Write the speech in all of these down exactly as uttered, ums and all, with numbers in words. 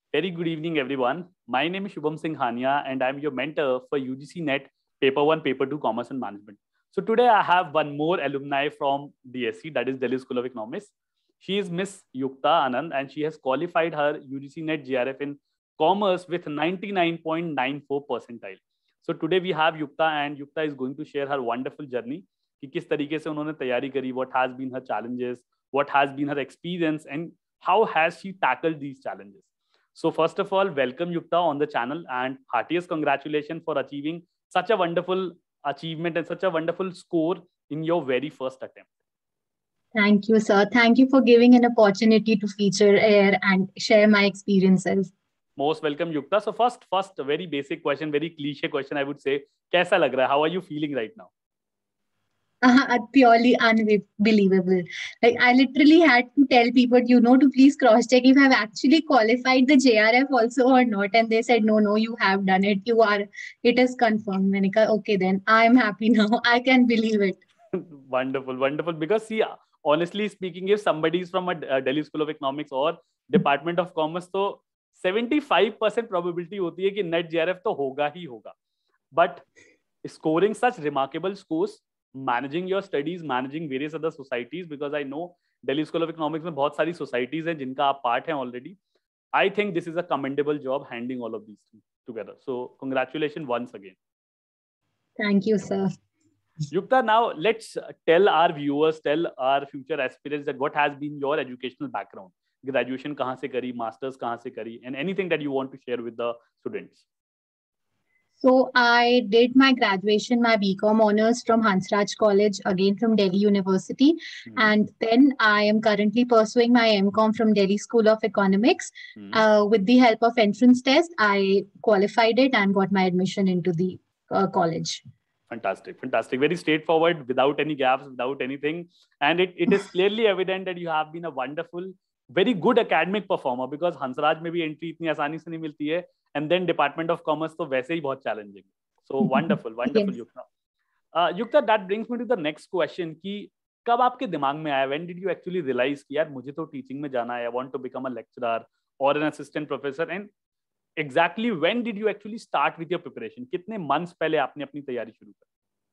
Very good evening, everyone. My name is Shubham Singh Hania, and I'm your mentor for U G C Net Paper one, Paper two, Commerce and Management. So today I have one more alumni from D S C, that is Delhi School of Economics. She is Miss Yukta Anand, and she has qualified her U G C Net J R F in Commerce with ninety-nine point nine four percentile. So today we have Yukta, and Yukta is going to share her wonderful journey कि किस तरीके से उन्होंने तैयारी करी, what has been her challenges, what has been her experience, and how has she tackled these challenges. So first of all, welcome Yukta on the channel and heartiest congratulations for achieving such a wonderful achievement and such a wonderful score in your very first attempt. Thank you, sir. Thank you for giving an opportunity to feature here and share my experiences. Most welcome Yukta. So first, first very basic question, very cliche question I would say. कैसा लग रहा है? How are you feeling right now? Uh, purely unbelievable. Like I literally had to tell people, you know, to please cross check if I've actually qualified the J R F also or not. And they said, no, no, you have done it. You are, it is confirmed. Manika, okay, then I'm happy now. I can believe it. Wonderful, wonderful. Because see, honestly speaking, if somebody is from a Delhi School of Economics or Department of Commerce, तो seventy-five percent probability होती है कि net J R F तो होगा ही होगा. But scoring such remarkable scores, managing your studies, managing various other societies, because I know Delhi School of Economics में बहुत सारी societies हैं जिनका आप part हैं already. I think this is a commendable job handling all of these things together. So congratulations once again. Thank you, sir. Yukta, now let's tell our viewers, tell our future aspirants that what has been your educational background. Graduation कहाँ से करी, masters कहाँ से करी, and anything that you want to share with the students. So I did my graduation, my B Com honors from Hansraj College, again from Delhi University. Mm-hmm. And then I am currently pursuing my M Com from Delhi School of Economics. Mm-hmm. Uh, with the help of entrance test, I qualified it and got my admission into the uh, college. Fantastic, fantastic. Very straightforward, without any gaps, without anything. And it, it is clearly evident that you have been a wonderful, very good academic performer, because Hansraj में भी entry इतनी आसानी से नहीं मिलती है. And then Department of Commerce तो वैसे ही बहुत challenging. So wonderful, wonderful, yes. Yukta. Uh, Yukta, that brings me to the next question कि कब आपके दिमाग में आया? When did you actually realize कि यार मुझे तो teaching में जाना है, I want to become a lecturer or an assistant professor? And exactly when did you actually start with your preparation? कितने months पहले आपने अपनी तैयारी शुरू की?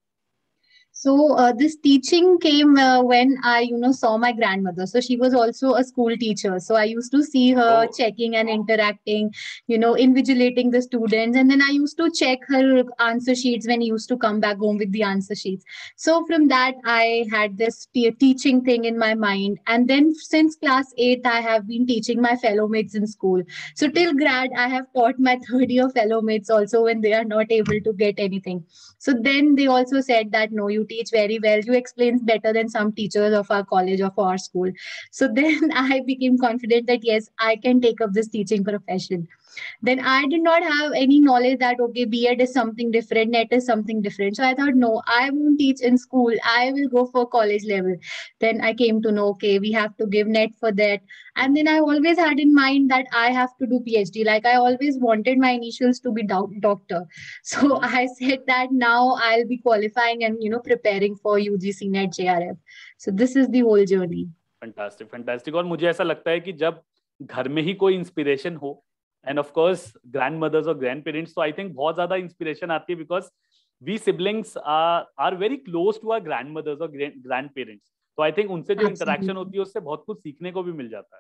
So uh, this teaching came uh, when I, you know, saw my grandmother. So she was also a school teacher. So I used to see her oh. checking and interacting, you know, invigilating the students. And then I used to check her answer sheets when he used to come back home with the answer sheets. So from that, I had this teaching thing in my mind. And then since class eight, I have been teaching my fellow mates in school. So till grad, I have taught my third year fellow mates also when they are not able to get anything. So then they also said that, no, you teach very well, you explain better than some teachers of our college or our school. So then I became confident that yes, I can take up this teaching profession. Then I did not have any knowledge that okay, B Ed is something different, Net is something different. So I thought, no, I won't teach in school, I will go for college level. Then I came to know, okay, we have to give Net for that. And then I always had in mind that I have to do PhD. Like I always wanted my initials to be do- doctor. So I said that now I'll be qualifying and, you know, preparing for U G C Net J R F. So this is the whole journey. Fantastic, fantastic. और मुझे ऐसा लगता है कि जब घर में ही कोई इंस्पिरेशन हो, and of course grandmothers or grandparents, so I think बहुत ज़्यादा inspiration आती है, because we siblings are are very close to our grandmothers or grandparents. So I think उनसे जो interaction होती है उससे बहुत कुछ सीखने को भी मिल जाता है.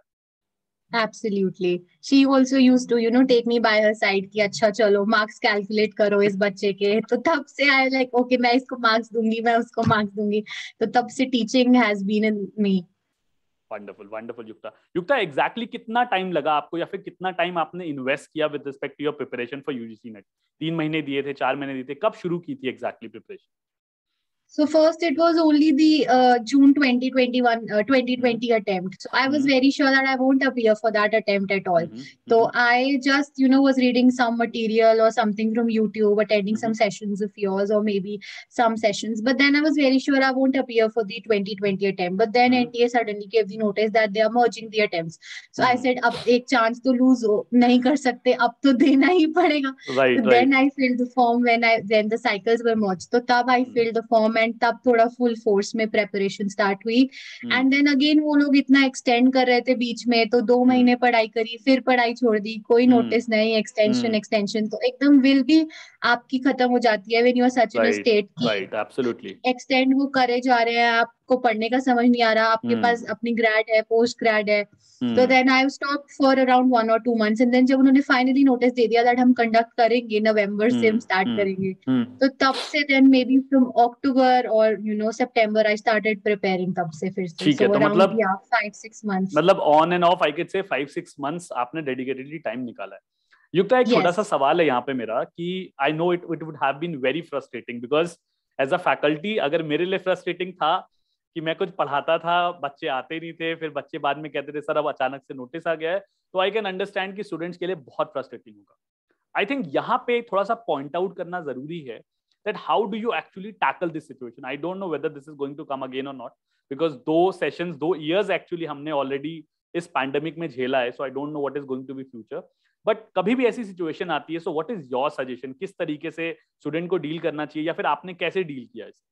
Absolutely. She also used to, you know, take me by her side कि अच्छा चलो marks calculate करो इस बच्चे के. तो तब से I like okay, मैं इसको marks दूंगी, मैं उसको marks दूंगी. तो तब से teaching has been in me. Wonderful, wonderful, Yukta. Yukta, exactly कितना टाइम लगा आपको, या फिर कितना टाइम आपने इन्वेस्ट किया with respect to your preparation for UGC NET? तीन महीने दिए थे, चार महीने दिए थे, कब शुरू की थी exactly preparation? So first it was only the uh, June twenty twenty-one, uh, twenty twenty mm-hmm. attempt. So I was mm-hmm. very sure that I won't appear for that attempt at all. Mm-hmm. So mm-hmm. I just, you know, was reading some material or something from YouTube, attending mm-hmm. some sessions of yours or maybe some sessions. But then I was very sure I won't appear for the twenty twenty attempt. But then mm-hmm. N T A suddenly gave the notice that they are merging the attempts. So mm-hmm. I said, ab ek chance to lose ho, nahi kar sakte, ab to dena hi padega. Right, so right. Then I filled the form when I when the cycles were merged. So tab I mm-hmm. filled the form come and तब थोड़ा full force में preparation start हुई. And then again वो लोग इतना extend कर रहे थे बीच में, तो दो महीने पढ़ाई करी, फिर पढ़ाई छोड़ दी, कोई नोटिस नहीं, एक्सटेंशन एक्सटेंशन, तो एकदम विल भी आपकी खत्म हो जाती है when you are such in a state की राइट एब्सोल्युटली एक्सटेंड वो करे जा रहे हैं, आपको पढ़ने का समझ नहीं आ रहा, आपके पास अपनी ग्रेड है, पोस्ट ग्रेड है. तो then I stop for around one और टू मंथ्स एंड देन जब उन्होंने फाइनली नोटिस दे दिया दैट हम कंडक्ट करेंगे, नवंबर से हम स्टार्ट करेंगे, तो तब से then maybe from October और you know September I started preparing तब से फिर से. ठीक है, तो मतलब या फाइव सिक्स मंथ्स, मतलब on and off I can say five six months आपने डेडिकेटेडली टाइम निकाला है. युक्ता, एक छोटा सा सवाल है यहाँ पे मेरा कि I know it it would have been very frustrating because as a faculty अगर मेरे लिए फ्रस्ट्रेटिंग था कि मैं कुछ पढ़ाता था, बच्चे आते नहीं थे, फिर बच्चे बाद में कहते थे सर अब अचानक से नोटिस आ गया है, तो आई कैन अंडरस्टैंड कि स्टूडेंट्स के लिए बहुत फ्रस्ट्रेटिंग होगा. आई थिंक यहाँ पे थोड़ा सा पॉइंट आउट करना जरूरी है that how do you actually tackle this situation. I don't know whether this is going to come again or not because दो sessions दो years actually हमने already इस pandemic में झेला है, so I don't know what is going to be future. But कभी भी ऐसी situation आती है, so what is your suggestion? किस तरीके से student को deal करना चाहिए या फिर आपने कैसे deal किया इसे?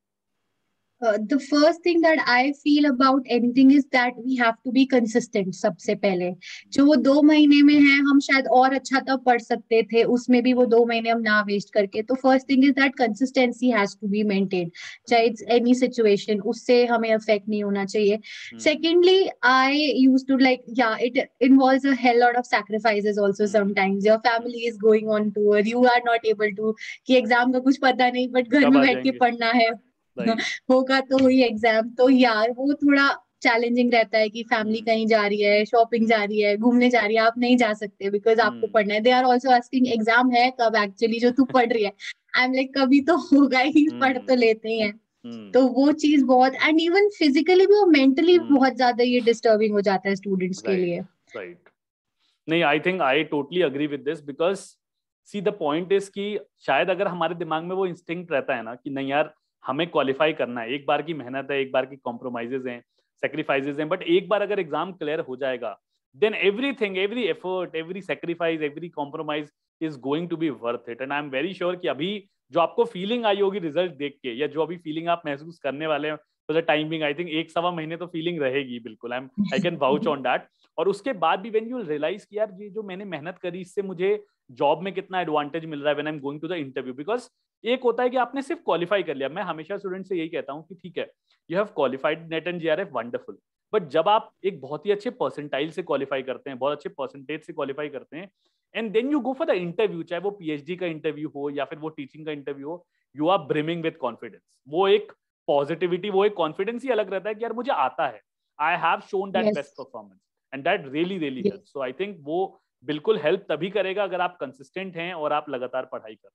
Uh, the first thing that I feel about anything is that we have to be consistent. सबसे पहले जो वो दो महीने में है, हम शायद और अच्छा तब पढ़ सकते थे, उसमें भी वो दो महीने हम ना वेस्ट करके. तो first thing is that consistency has to be maintain, चाहे इट्स एनी सिचुएशन, उससे हमें अफेक्ट नहीं होना चाहिए. Secondly I use to like या it involves a hell lot of sacrifices also. Sometimes your family is going on tour, you are not able to, कि exam का कुछ पता नहीं बट घर में बैठ के पढ़ना है, होगा तो हुई एग्जाम. तो यार वो थोड़ा चैलेंजिंग रहता है कि फैमिली कहीं जा रही है, शॉपिंग जा रही है, घूमने जा रही है, आप नहीं जा सकते बिकॉज आपको पढ़ना है. They are also asking exam है कब एक्चुअली जो तू पढ़ रही है. आई एम लाइक कभी तो होगा ही, पढ़ तो लेते ही हैं. तो वो चीज बहुत, एंड इवन फिजिकली भी और मेंटली बहुत ज्यादा ये डिस्टर्बिंग हो जाता है स्टूडेंट्स के लिए. राइट. नहीं, I think I totally agree with this because see the point is कि शायद अगर हमारे दिमाग में वो इंस्टिंक्ट रहता है ना कि नहीं यार हमें क्वालिफाई करना है, एक बार की मेहनत है, एक बार की कॉम्प्रोमाइजेज हैं, सेक्रीफाइसेज हैं, बट एक बार अगर एग्जाम क्लियर हो जाएगा then everything, every effort, every sacrifice, every compromise is going to be worth it. And I am very sure कि अभी जो आपको फीलिंग आई होगी रिजल्ट देख के, या जो अभी फीलिंग आप महसूस करने वाले हैं for the time being, I think एक सवा महीने तो फीलिंग रहेगी बिल्कुल. I am I can vouch on that. और उसके बाद भी व्हेन यू रियलाइज कि यार ये जो मैंने मेहनत करी इससे मुझे जॉब में कितना एडवांटेज मिल रहा है when I am going to the interview. Because एक होता है कि आपने सिर्फ क्वालिफाई कर लिया. मैं हमेशा स्टूडेंट से यही कहता हूँ कि ठीक है you have qualified NET and JRF, wonderful, but जब आप एक बहुत ही अच्छे परसेंटाइल से क्वालिफाई करते हैं, बहुत अच्छे परसेंटेज से क्वालिफाई करते हैं, and then you go for the interview, चाहे वो पीएचडी का इंटरव्यू हो या फिर वो टीचिंग का इंटरव्यू हो, you are brimming with confidence. वो एक पॉजिटिविटी, वो एक कॉन्फिडेंस ही अलग रहता है कि यार मुझे आता है, I have shown that best performance and that really really help. So I think वो बिल्कुल हेल्प तभी करेगा अगर आप कंसिस्टेंट हैं और आप लगातार पढ़ाई कर.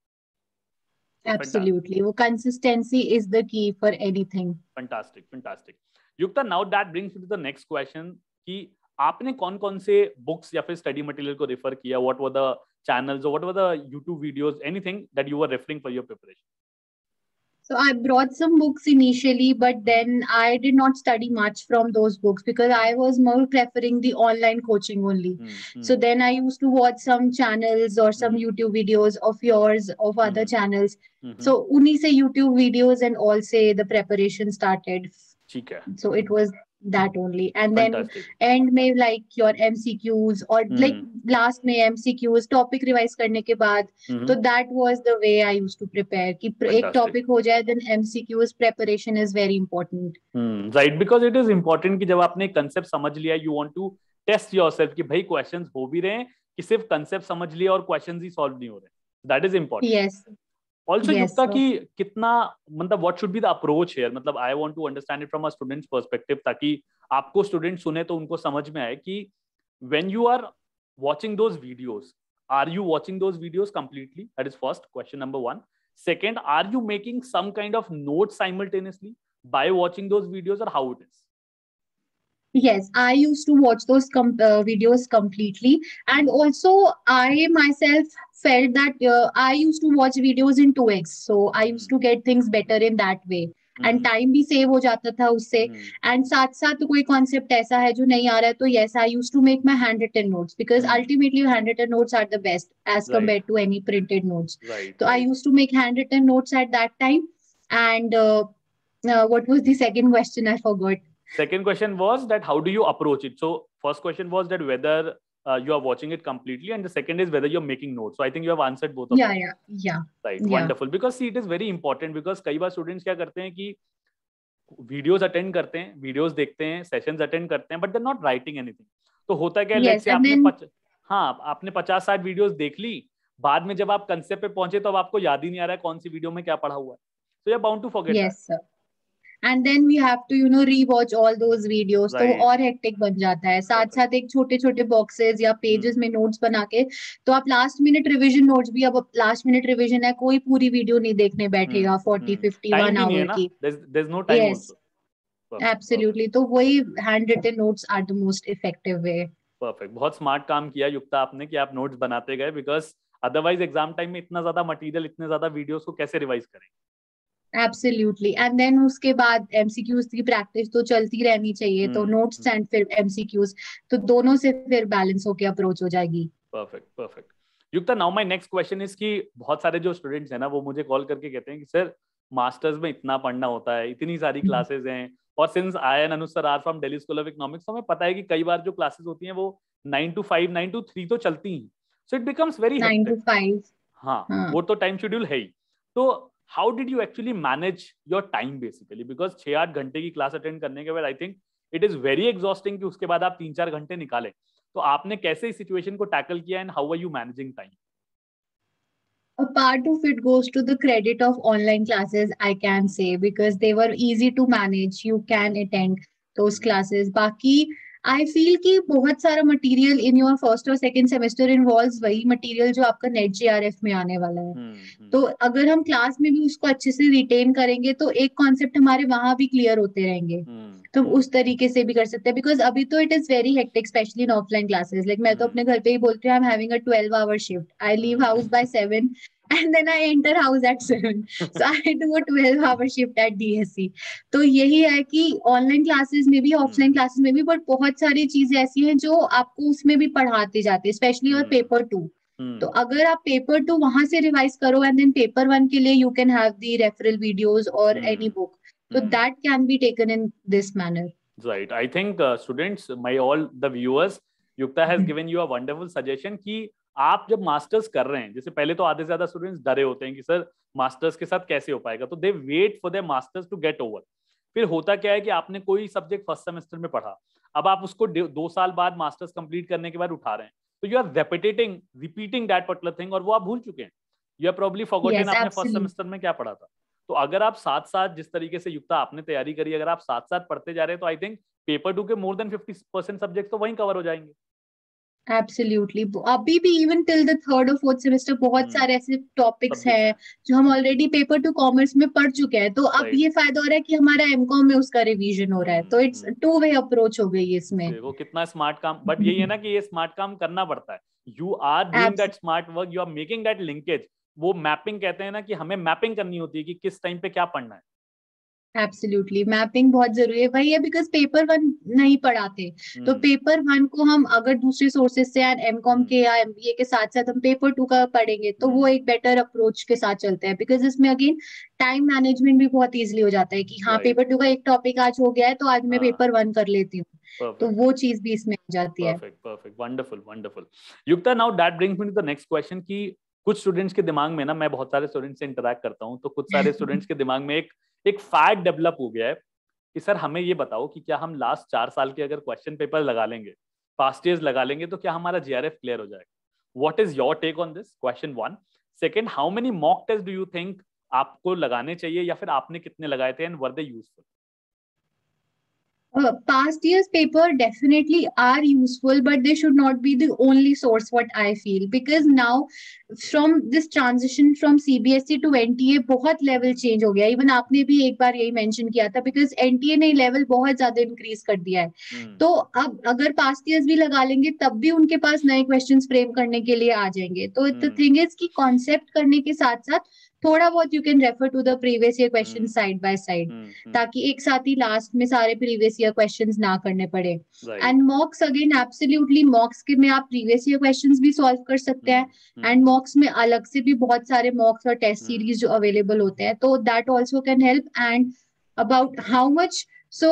Absolutely, वो consistency is the key for anything. Fantastic, fantastic. Yukta, now that brings me to the next question कि आपने कौन कौन से बुक्स या फिर स्टडी मटेरियल को रेफर किया? What were the channels or what were the YouTube videos, anything that you were referring for your preparation? So I brought some books initially, but then I did not study much from those books because I was more preferring the online coaching only. Mm-hmm. So then I used to watch some channels or some mm-hmm. YouTube videos of yours, of other mm-hmm. channels. Mm-hmm. So unhi se YouTube videos and all say the preparation started. ठीक है. So it was that only, and Fantastic. Then end में like your M C Qs or mm-hmm. like last में M C Qs topic revise करने के बाद, mm-hmm. तो that was the way I used to prepare कि एक topic हो जाए then M C Qs preparation is very important. hmm. Right, because it is important कि जब आपने concept समझ लिया, you want to test yourself कि भाई questions हो भी रहे हैं कि सिर्फ concept समझ लिया और questions ही solve नहीं हो रहे. That is important. Yes. Also, yes, युक्ता कि कितना मतलब what should be the approach here? मतलब I want to understand it from a student's perspective ताकि आपको student सुने तो उनको समझ में आए कि when you are watching those videos, are you watching those videos completely? That is first question number one. Second, are you making some kind of notes simultaneously by watching those videos or how it is? Yes, I used to watch those com- uh, videos completely, and also I myself felt that uh, I used to watch videos in two x, so I used to get things better in that way, and time भी save हो जाता था उससे, and साथ साथ कोई concept ऐसा है जो नहीं आ रहा है तो yes, I used to make my handwritten notes because ultimately handwritten notes are the best as compared to any printed notes. Right. So I used to make handwritten notes at that time. And uh, uh, what was the second question? I forgot. Second question was that how do you approach it? So first question was that whether uh, you are watching it completely, and the second is whether you're making notes. So I think you have answered both of Yeah, them. yeah, yeah. Right, Yeah. wonderful. Because see, it is very important because कई बार students क्या करते हैं कि videos attend करते हैं, videos देखते हैं, sessions attend करते हैं, but they not writing anything. तो होता क्या है, लेट्स से आपने then... पच... हाँ आपने पचास साठ वीडियोस देख ली, बाद में जब आप कंसेप्ट पे पहुंचे तो अब आपको याद ही नहीं आ रहा है कौन सी वीडियो में क्या पढ़ा हुआ है. So you're bound to forget that. Yes, sir. And then we have to, you know, rewatch all those videos. तो Right. और हेक्टिक बन जाता है. साथ साथ एक छोटे छोटे बॉक्सेस या पेजेस में नोट्स बना के, तो आप लास्ट मिनट रिवीजन नोट्स भी, अब लास्ट मिनट रिवीजन है, कोई पूरी वीडियो नहीं देखने बैठेगा फोर्टी फिफ्टी वन आवर की. There's no time also. Absolutely. तो वही hand written notes are the most effective way. Perfect. बहुत स्मार्ट काम किया युक्ता आपने कि आप नोट्स बनाते गए, बिकॉज अदरवाइज एग्जाम टाइम में इतना ज्यादा मटेरियल, इतने ज्यादा वीडियोस को कैसे रिवाइज करें. एब्सोल्युटली. एंड देन उसके बाद एमसीक्यूज की प्रैक्टिस तो चलती रहनी चाहिए. hmm. तो नोट्स एंड फिर एमसीक्यूज, तो दोनों से फिर बैलेंस होके अप्रोच हो जाएगी. Perfect perfect. Yukta, now my next question is कि बहुत सारे जो स्टूडेंट्स हैं ना, वो मुझे कॉल करके कहते हैं कि सर मास्टर्स में इतना पढ़ना होता है, इतनी सारी क्लासेस हैं, और since I and Anuj sir are from Delhi school of economics, हमें पता है कि कई बार जो क्लासेस होती हैं वो nine to five, nine to three तो चलती ही. So it becomes very nine to five. हाँ, वो तो टाइम शेड्यूल है ही. तो how did you actually manage your time basically, because छह आठ घंटे की क्लास अटेंड करने के बाद I think it is very exhausting कि उसके बाद आप तीन चार घंटे निकालें. तो आपने कैसे इस सिचुएशन को टैकल किया and how are you managing time? A part of it goes to the credit of online classes, I can say, because they were easy to manage. You can attend those classes. बाकी I feel कि बहुत सारा material in your first और second semester involves वही material जो आपका net JRF में आने वाला है. hmm, तो अगर हम क्लास में भी उसको अच्छे से रिटेन करेंगे तो एक कॉन्सेप्ट हमारे वहां भी क्लियर होते रहेंगे. hmm, तो hmm. उस तरीके से भी कर सकते हैं, बिकॉज अभी तो it is very hectic, specially in offline classes. Like मैं तो अपने घर पे ही बोलती हूँ, I am having a twelve hour shift. I leave house by seven and then I enter house at seven. So I do a twelve hour shift at D S C. तो यही है कि ऑनलाइन क्लासेस में भी, offline classes में भी, but बहुत सारी चीजें ऐसी हैं जो आपको उसमें भी पढ़ाते जाते हैं, स्पेशली और पेपर टू. तो अगर आप पेपर टू वहां से रिवाइज करो एंड देन पेपर वन के लिए you can have the referral videos और any book, so that can be taken in this manner. Right. I think uh, students, my all the viewers, Yukta has given you a wonderful suggestion कि आप जब masters कर रहे हैं, जैसे पहले तो आधे से ज्यादा स्टूडेंट्स डरे होते हैं कि सर मास्टर्स के साथ कैसे हो पाएगा, तो they wait for their masters to get over. फिर होता क्या है कि आपने कोई सब्जेक्ट फर्स्ट सेमेस्टर में पढ़ा, अब आप उसको दो साल बाद मास्टर्स कंप्लीट करने के बाद उठा रहे हैं, तो you are repetitating repeating that particular thing, और वो आप भूल चुके हैं. यू आर प्रोबब्ली फॉरगॉटन आपने फर्स्ट सेमेस्टर में क्या पढ़ा था. तो अगर आप साथ साथ, जिस तरीके से युक्ता आपने तैयारी करी, अगर आप साथ साथ पढ़ते जा रहे हैं, तो आई थिंक पेपर टू के more than fifty percent subject तो वहीं कवर हो जाएंगे. एब्सोल्युटली. अभी भी इवन टिल द थर्ड और फोर्थ सेमेस्टर बहुत सारे ऐसे टॉपिक्स हैं जो हम ऑलरेडी पेपर टू कॉमर्स में पढ़ चुके हैं. तो अब ये फायदा हो रहा है कि हमारा एमकॉम में उसका रिवीजन हो रहा है. तो इट्स टू वे अप्रोच हो गई इसमें. देखो कितना स्मार्ट काम. बट यही है ना कि ये स्मार्ट काम करना पड़ता है. You are doing that smart work, you are making that linkage. वो मैपिंग कहते हैं ना, कि हमें मैपिंग करनी होती है कि किस टाइम पे क्या पढ़ना है. एब्सोल्युटली. मैपिंग बहुत जरूरी है. वही है, बिकॉज पेपर वन नहीं पढ़ाते. hmm. तो पेपर वन को हम अगर दूसरे सोर्सेज से एमकॉम के या एमबीए के साथ साथ हम पेपर टू का पढ़ेंगे, तो hmm. वो एक बेटर अप्रोच के साथ चलते हैं, बिकॉज इसमें अगेन टाइम मैनेजमेंट भी बहुत इजीली हो जाता है कि हाँ, पेपर टू का एक टॉपिक आज हो गया है तो आज मैं पेपर वन कर लेती हूँ. तो वो चीज भी इसमें हो जाती है. Perfect perfect wonderful wonderful. Yukta, now that brings me to the next question कि कुछ स्टूडेंट्स के दिमाग में ना, मैं बहुत सारे स्टूडेंट्स से इंटरेक्ट करता हूँ, तो कुछ सारे स्टूडेंट्स के दिमाग में एक एक फैक्ट डेवलप हो गया है कि सर हमें ये बताओ कि क्या हम लास्ट चार साल के अगर क्वेश्चन पेपर लगा लेंगे, पास्ट ईयर्स लगा लेंगे, तो क्या हमारा जीआरएफ क्लियर हो जाएगा. What is your take on this, question one. Second, how many mock test do you think आपको लगाने चाहिए, या फिर आपने कितने लगाए थे, and were they useful? Uh, past years paper definitely are useful, but they should not be the only source, what I feel, because now from this transition from C B S E to N T A बहुत level change हो गया. even आपने भी एक बार यही mention किया था, because N T A ने level बहुत ज्यादा increase कर दिया है. hmm. तो अब अगर past years भी लगा लेंगे तब भी उनके पास नए questions frame करने के लिए आ जाएंगे. तो hmm. the thing is कि concept करने के साथ साथ थोड़ा बहुत you can refer to the previous year question side by side, ताकि एक साथ ही लास्ट में सारे प्रीवियस ईयर क्वेश्चंस ना करने पड़े। And mocks again absolutely, mocks के में आप प्रीवियस ईयर क्वेश्चंस भी सॉल्व कर सकते हैं, एंड मॉक्स में अलग से भी बहुत सारे मॉक्स और टेस्ट सीरीज जो अवेलेबल होते हैं, तो that also can help. And about how much, so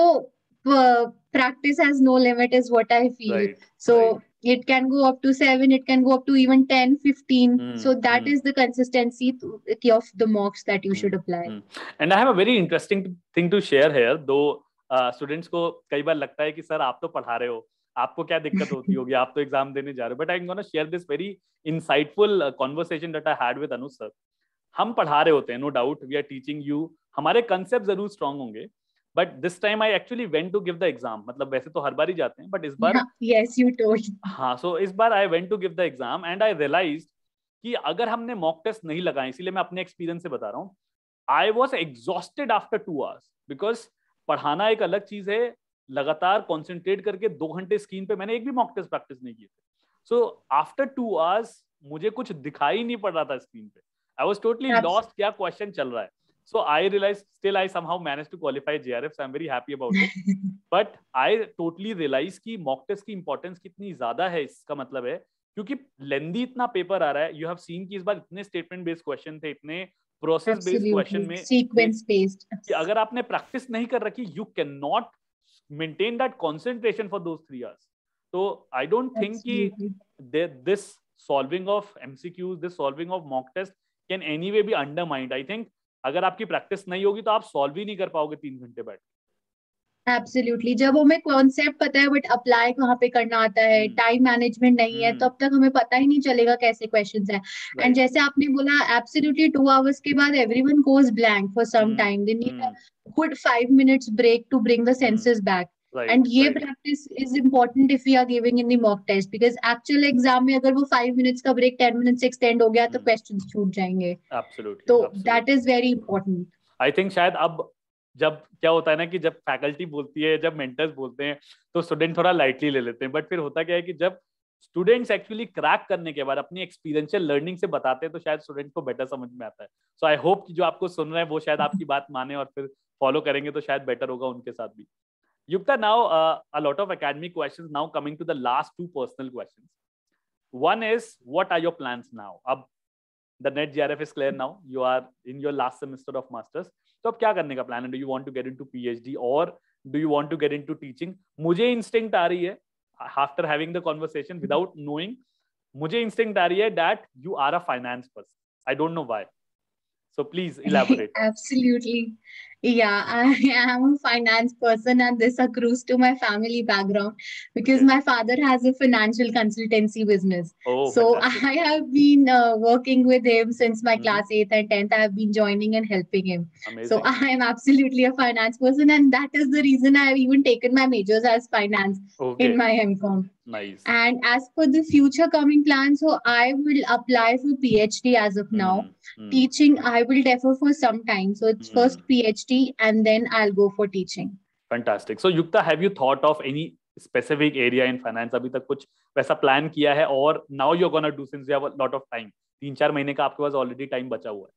practice has no limit is what I feel. Right, so right. It can go up to seven, it can go up to even ten, fifteen. Mm, so that mm. is the consistency to, of the mocks that you mm, should apply. Mm. And I have a very interesting thing to share here. Though uh, students को कई बार लगता है कि sir आप तो पढ़ा रहे हो, आपको क्या दिक्कत होती होगी, आप तो एग्जाम देने जा रहे हो. But I'm gonna share this very insightful uh, conversation that I had with Anuj sir. हम पढ़ा रहे होते हैं, no doubt we are teaching you. हमारे concept जरूर strong होंगे. But this time I actually went to give the exam. मतलब वैसे तो हर बार ही जाते हैं, but इस बार yes you told. हाँ, so इस बार I went to give the exam and I realized कि अगर हमने mock test नहीं लगाए, इसीलिए मैं अपने experience से बता रहा हूँ, I was exhausted after two hours because पढ़ाना एक अलग चीज है, लगातार concentrate करके दो घंटे स्क्रीन पे मैंने एक भी mock test practice नहीं किए थे. So after two hours मुझे कुछ दिखाई नहीं पड़ रहा था स्क्रीन पे. I was totally Absolutely. lost क्या question चल रहा है. So I realized, still I somehow managed to qualify J R F, so I'm very happy about it. But I totally realized कि mock test की importance कितनी ज़्यादा है. इसका मतलब है क्योंकि lengthy इतना paper आ रहा है. You have seen कि इस बार इतने statement based question थे, इतने process based question में sequence based. कि अगर आपने practice नहीं कर रखी, you cannot maintain that concentration for those three hours. So I don't think कि this solving of M C Qs, this solving of mock test can anyway be undermined. I think अगर आपकी practice नहीं होगी तो आप solve ही नहीं कर पाओगे तीन घंटे बैठ. एब्सोल्युटली, जब हमें कॉन्सेप्ट पता है बट अप्लाई कहाँ पे करना आता है, टाइम मैनेजमेंट नहीं है, तब तक हमें पता ही नहीं चलेगा कैसे क्वेश्चंस हैं. एंड जैसे आपने बोला, एब्सोल्युटली टू आवर्स के बाद everyone goes blank for some time. They need a good five minutes break to bring the senses back. Right, and ये right. practice is important if we are giving in the mock test, because actual exam में अगर वो five minutes का break ten minutes से extend हो गया तो questions छूट जाएंगे. Absolutely. तो absolutely. that is very important. I think शायद अब जब क्या होता है ना कि जब faculty बोलती है, जब mentors बोलते हैं तो student थोड़ा lightly ले लेते हैं, but फिर होता क्या है कि जब students actually crack करने के बाद अपनी experiential learning से बताते हैं तो शायद students को better समझ में आता है. So I hope कि जो आपको सुन रहे हैं वो शायद आपकी बात माने और फिर follow करेंगे तो शायद better होगा उनके साथ भी. Yukta, now uh, a lot of academic questions. Now coming to the last two personal questions. One is, what are your plans now? Ab the N E T J R F is clear now. You are in your last semester of masters. So अब क्या करने का plan है? Do you want to get into PhD or do you want to get into teaching? मुझे instinct आ रही है after having the conversation without knowing. मुझे instinct आ रही है that you are a finance person. I don't know why. So please elaborate. Absolutely. Yeah, I am a finance person, and this accrues to my family background because okay. my father has a financial consultancy business. Oh, so fantastic. I have been uh, working with him since my mm-hmm. class eighth and tenth. I have been joining and helping him. Amazing. So I am absolutely a finance person, and that is the reason I have even taken my majors as finance okay. in my M Com. Nice. And as for the future coming plans, so I will apply for PhD as of now. Mm-hmm. Teaching, I will defer for some time. So it's mm-hmm. first PhD and then I'll go for teaching. Fantastic. So Yukta, have you thought of any specific area in finance? अभी तक कुछ वैसा plan किया है और now you're gonna do since you have a lot of time. तीन चार महीने का आपके पास already time बचा हुआ है.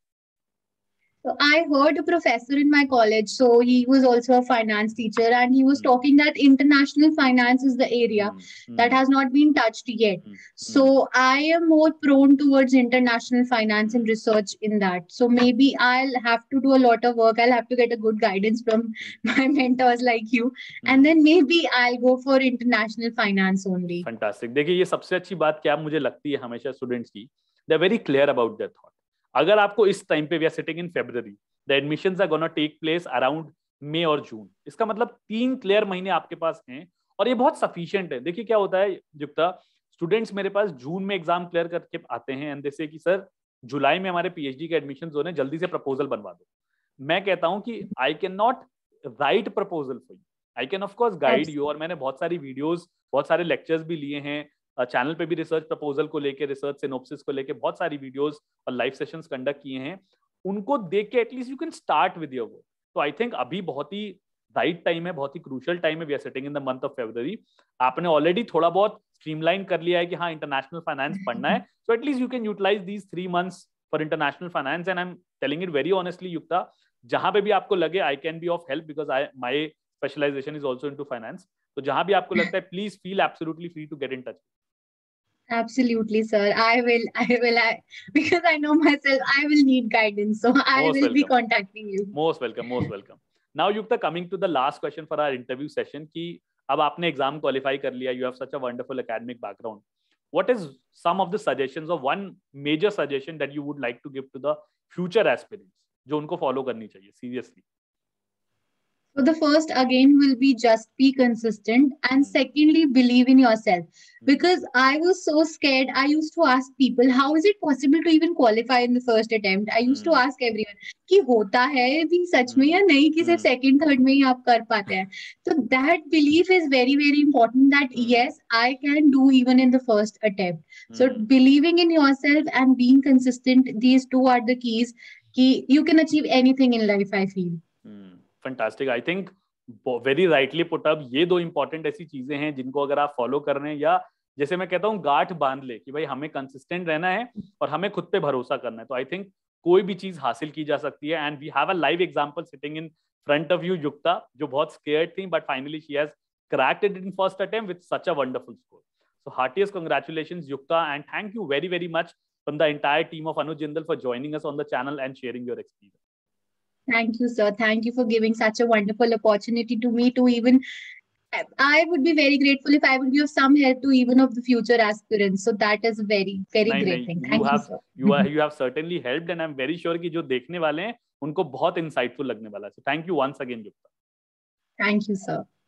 So I heard a professor in my college, so he was also a finance teacher, and he was mm. talking that international finance is the area mm. that has not been touched yet. Mm. So I am more prone towards international finance and research in that. So maybe I'll have to do a lot of work. I'll have to get a good guidance from my mentors like you, mm. and then maybe I'll go for international finance only. Fantastic. देखिए ये सबसे अच्छी बात क्या मुझे लगती है हमेशा students की, they're very clear about their thought. अगर आपको इस टाइम पे we are sitting in February, the admissions are gonna take place around May और जून. इसका मतलब तीन क्लियर महीने आपके पास हैं और ये बहुत सफिशिएंट है. देखिए क्या होता है युक्ता, स्टूडेंट्स मेरे पास जून में एग्जाम क्लियर करके आते हैं एंड जैसे कि सर जुलाई में हमारे पीएचडी के एडमिशंस हो रहे हैं, जल्दी से प्रपोजल बनवा दो. मैं कहता हूं कि I can not write proposal for you, I can of course guide you. और मैंने बहुत सारी वीडियोस, बहुत सारे लेक्चर्स भी लिए हैं चैनल पे भी, रिसर्च प्रपोजल को लेके, रिसर्च सिनॉप्सिस को लेके बहुत सारी वीडियोस और लाइव सेशंस कंडक्ट किए हैं. उनको देख के at least you can start with your work. तो आई थिंक अभी बहुत ही राइट टाइम है, बहुत ही क्रूशियल टाइम है. We are sitting in the month of February. आपने ऑलरेडी थोड़ा बहुत स्ट्रीमलाइन कर लिया है कि हाँ इंटरनेशनल फाइनेंस पढ़ना है, so at least you can utilize these three months for international finance. And I'm telling it very honestly, Yukta, जहां पे भी आपको लगे I can be of help because I my specialization is also into finance. तो जहां भी आपको लगता है, please feel absolutely free to get in touch. Absolutely, sir. I will, I will, I, because I know myself, I will need guidance. So I Most will welcome. be contacting you. Most welcome, most welcome. Now, Yukta, coming to the last question for our interview session, कि अब आपने exam qualify कर लिया, you have such a wonderful academic background. What is some of the suggestions or one major suggestion that you would like to give to the future aspirants जो उनको follow करनी चाहिए seriously? So the first again will be just be consistent, and secondly believe in yourself, because I was so scared. I used to ask people, how is it possible to even qualify in the first attempt? I used to ask everyone कि होता है भी सच में या नहीं कि सिर्फ second third में ही आप कर पाते हैं. So that belief is very very important, that yes, I can do even in the first attempt. So believing in yourself and being consistent, these two are the keys कि you can achieve anything in life, I feel. Fantastic. I think very rightly put up. ये दो important ऐसी चीजें हैं जिनको अगर आप follow कर रहे हैं, या जैसे मैं कहता हूँ गांठ बांध ले कि भाई हमें कंसिस्टेंट रहना है और हमें खुद पे भरोसा करना है, तो आई थिंक कोई भी चीज हासिल की जा सकती है. And we have a live example sitting in front of you, Yukta, जो बहुत स्केयर्ड थी but finally she has cracked it in first attempt with such a wonderful score. So heartiest congratulations Yukta, and thank you very very much from the entire team of Anuj Jindal for joining us on the channel and sharing your experience. Thank you, sir. Thank you for giving such a wonderful opportunity to me to even, I would be very grateful if I would be of some help to even of the future aspirants. So that is very, very नहीं, great नहीं, thing. you Thank have, you, sir. You are, you have certainly helped, and I'm very sure कि जो देखने वाले हैं उनको बहुत insightful लगने वाला है. So thank you once again, Yukta. Thank you, sir.